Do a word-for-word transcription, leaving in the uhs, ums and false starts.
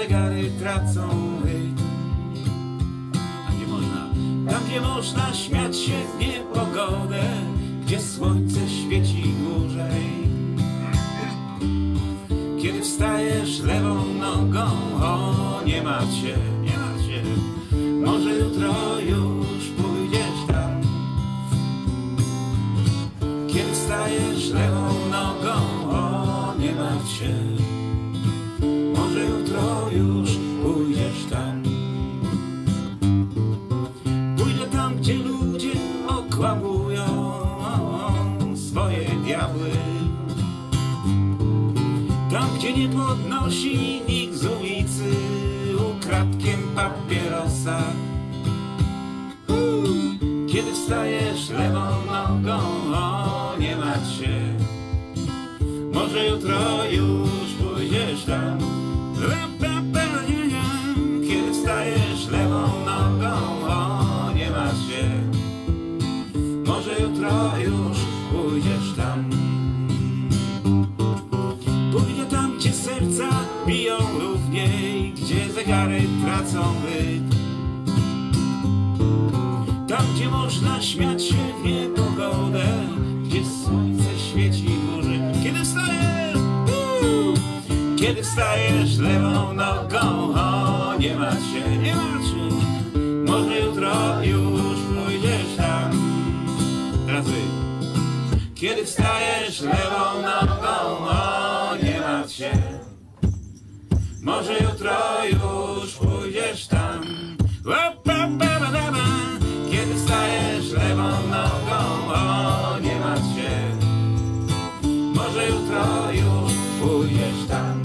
zegary tracą rytm. Tam gdzie można, tam gdzie można śmiać się w niepogodę, gdzie słońce świeci dłużej. Kiedy wstajesz lewą nogą, o nie ma cię, nie ma cię, może jutro już pójdziesz tam. Kiedy wstajesz lewą nogą, o nie ma cię, może jutro już pójdziesz tam. Pójdę tam, gdzie ludzie okłamują swoje diabły. Tam, gdzie nie podnosi nikt z ulicy ukradkiem papierosa. Kiedy wstajesz lewą nogą, o nie ma cię, może jutro już pójdziesz tam. Kiedy wstajesz lewą nogą, o nie ma cię, może jutro już pójdziesz tam. Pójdę tam, gdzie serca biją równiej, gdzie zegary tracą rytm. Tam, gdzie można śmiać się w niepogodę, gdzie słońce świeci dłużej. Kiedy wstajesz, uu, kiedy wstajesz lewą nogą, o nie ma cię, nie ma cię, może jutro już pójdziesz tam. Teraz wy. Kiedy wstajesz lewą nogą, o nie ma cię, może jutro już pójdziesz tam. Kiedy wstajesz lewą nogą, o nie ma cię, może jutro już pójdziesz tam.